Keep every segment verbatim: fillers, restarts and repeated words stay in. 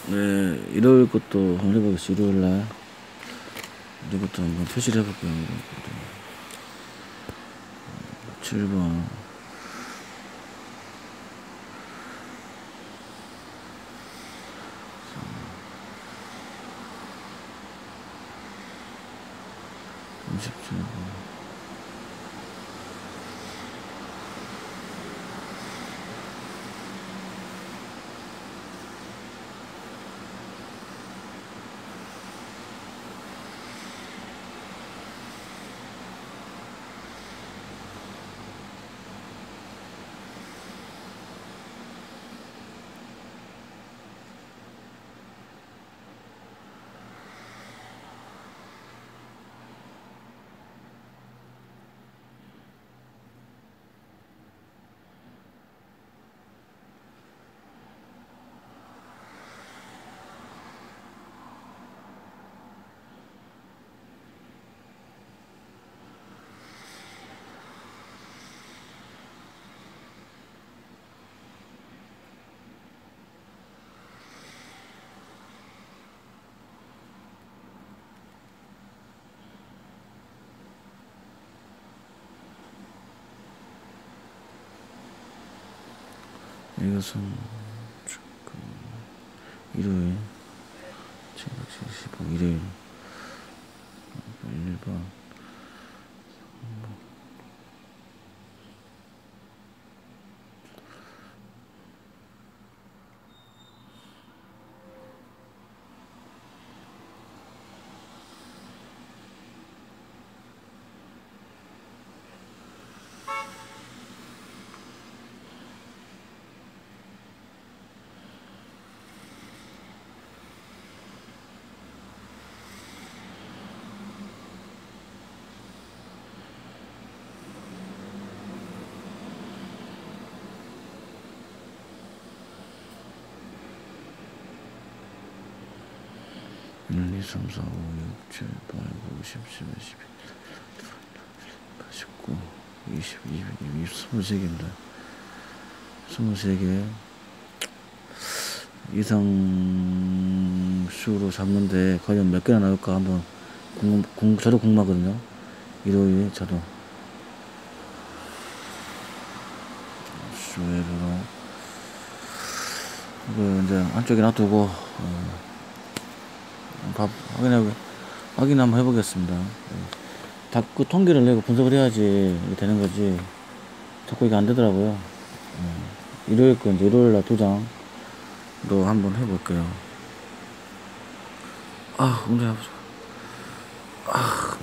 네, 일요일 것도 한번 해보겠습니다. 일요일날 이것도 한번 표시를 해볼게요. 칠 번 삼십칠 번 이것은 조금 일요일 칠백칠십오 일요일 일 번 일, 이, 삼, 사, 오, 육, 칠, 팔, 구, 십, 십일, 십이, 십구, 이십, 이십일, 이십, 이십삼 개입니다. 이십삼 개 이상 수로 잡는데 과연 몇 개나 나올까 한번 궁금, 궁, 저도 궁금하거든요. 일요일 저도 수외로 이거 이제 한쪽에 놔두고 어, 밥 확인해 확인 한번 해보겠습니다. 다 그 통계를 내고 분석을 해야지 이게 되는 거지. 자꾸 이게 안 되더라고요. 어, 일요일 거 이제 일요일 날 두 장도 한번 해볼게요. 아, 운전 해보자. 아,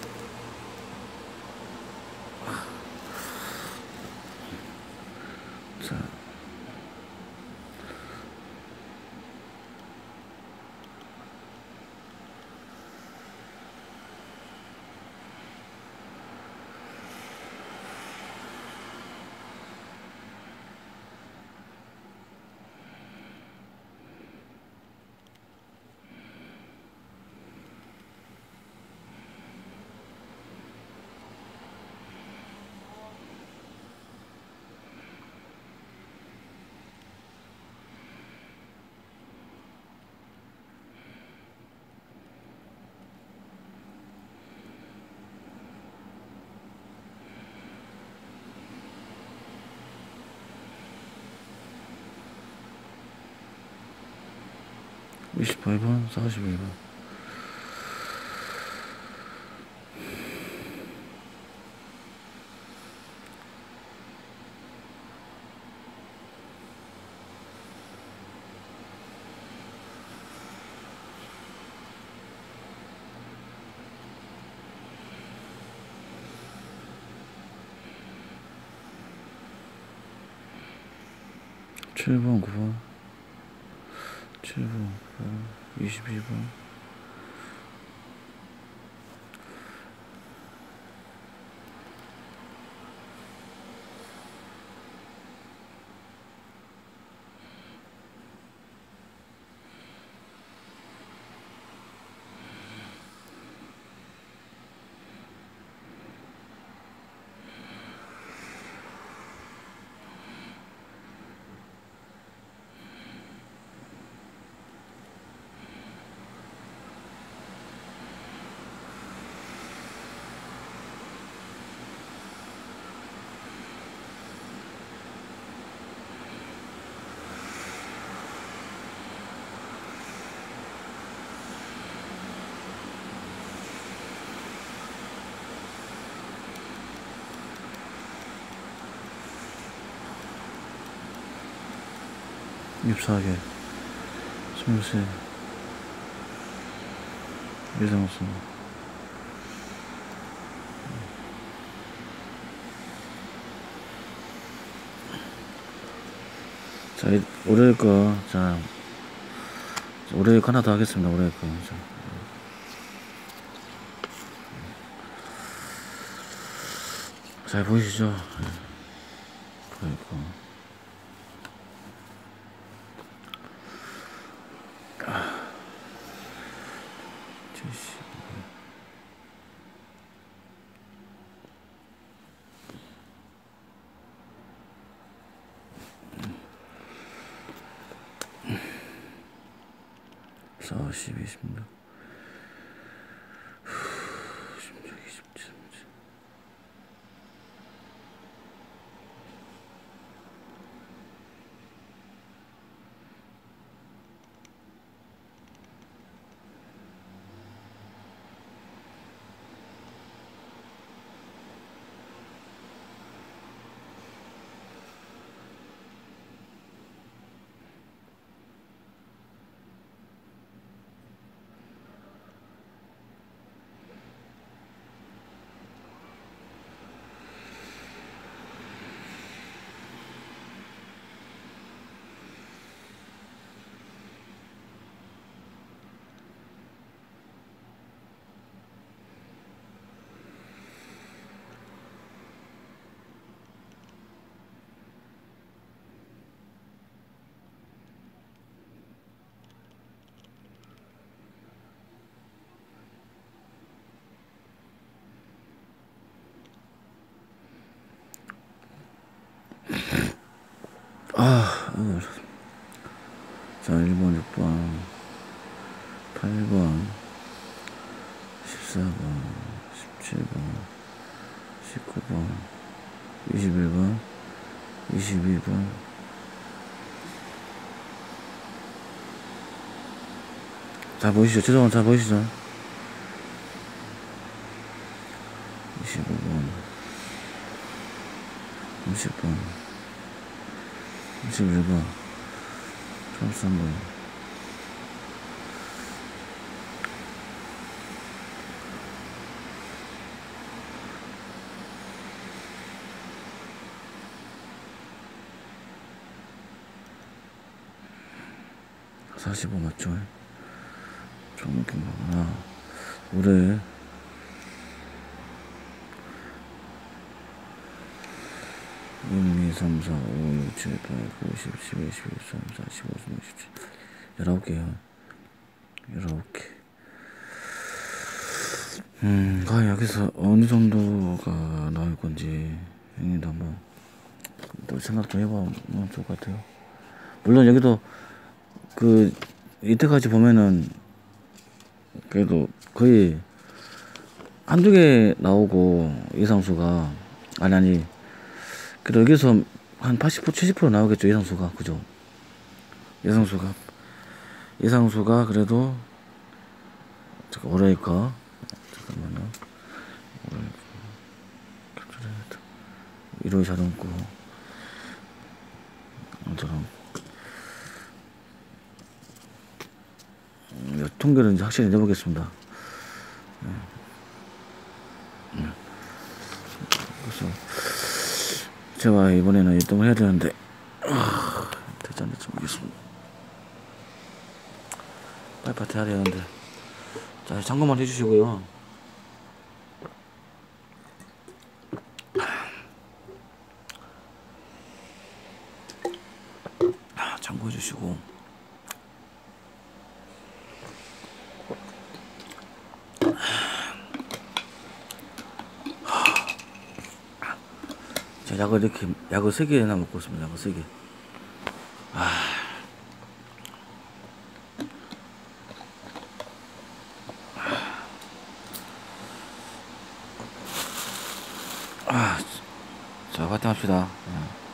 자. 이십팔 번, 사십일 번. 칠 번, 구 번, 칠 번, 구 번, 이십이 번, 삼십사 개, 스물세, 이상수. 자, 올해 거, 자, 올해 거 하나 더 하겠습니다. 올해 거. 자. 잘 보이시죠? 보이고. 아, 칠십. 사십, 이십육, 십육, 이십칠, 아, 자, 일 번, 육 번, 팔 번, 십사 번, 십칠 번, 십구 번, 이십일 번, 이십이 번, 다 보이시죠? 죄송합니다. 다 보이시죠? 이십오 번, 삼십 번, 삼십일 번, 삼십삼 번, 사십오 맞죠? 좀 웃긴 거구나. 올해 일, 이, 삼, 사, 오, 육, 칠, 팔, 구, 십, 십일, 십이, 십삼, 십사, 십오, 십육, 십칠, 열아홉 개요. 열아홉 개. 음, 과연 여기서 어느 정도가 나올 건지, 형님도 한번 또 생각 좀 해보면 좋을 것 같아요. 물론 여기도 그, 이때까지 보면은, 그래도 거의 한두 개 나오고, 예상수가, 아니, 아니, 그래도 여기서 한 팔십 퍼센트, 칠십 퍼센트 나오겠죠, 예상수가. 그죠? 예상수가. 예상수가 그래도, 잠깐, 올해일까? 잠깐만요. 일월 자동구. 저런. 통계를 이제 확실히 내보겠습니다. 네. 네. 그래서 제가 이번에는 일 등을 해야 되는데 아, 되지 않을지 모르겠습니다. 빨리빨리 해야 되는데. 자, 참고만 해주시고요. 참고해주시고. 제가 약을 이렇게 약을 세 개나 먹고 있습니다. 약을 세 개. 아. 아. 자, 화이팅 합시다.